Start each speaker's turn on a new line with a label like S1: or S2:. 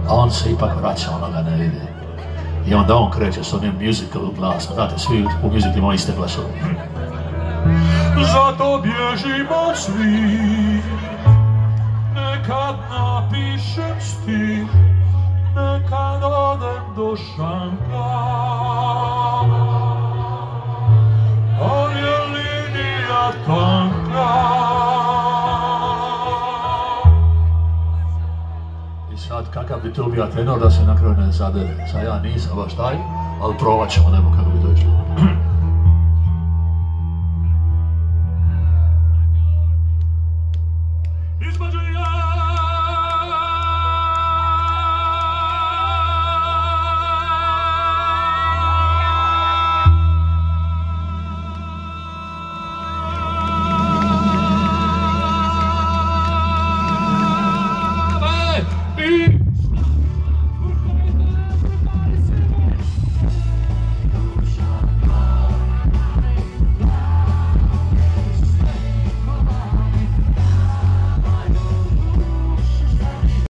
S1: a on se ipak vraća, ono ga ne vidi. I onda on kreće s onim musical glasom, znate, svi u musicalima iste glasove. Zato bježimo svi, nekad napišem stih, nekad odem do šanka, ali je linija tanka. I sad kakav bi to bio tenor da se na kraju ne zadere. Sad ja nisam baš taj, ali probat ćemo, nemo kako bi to išlo.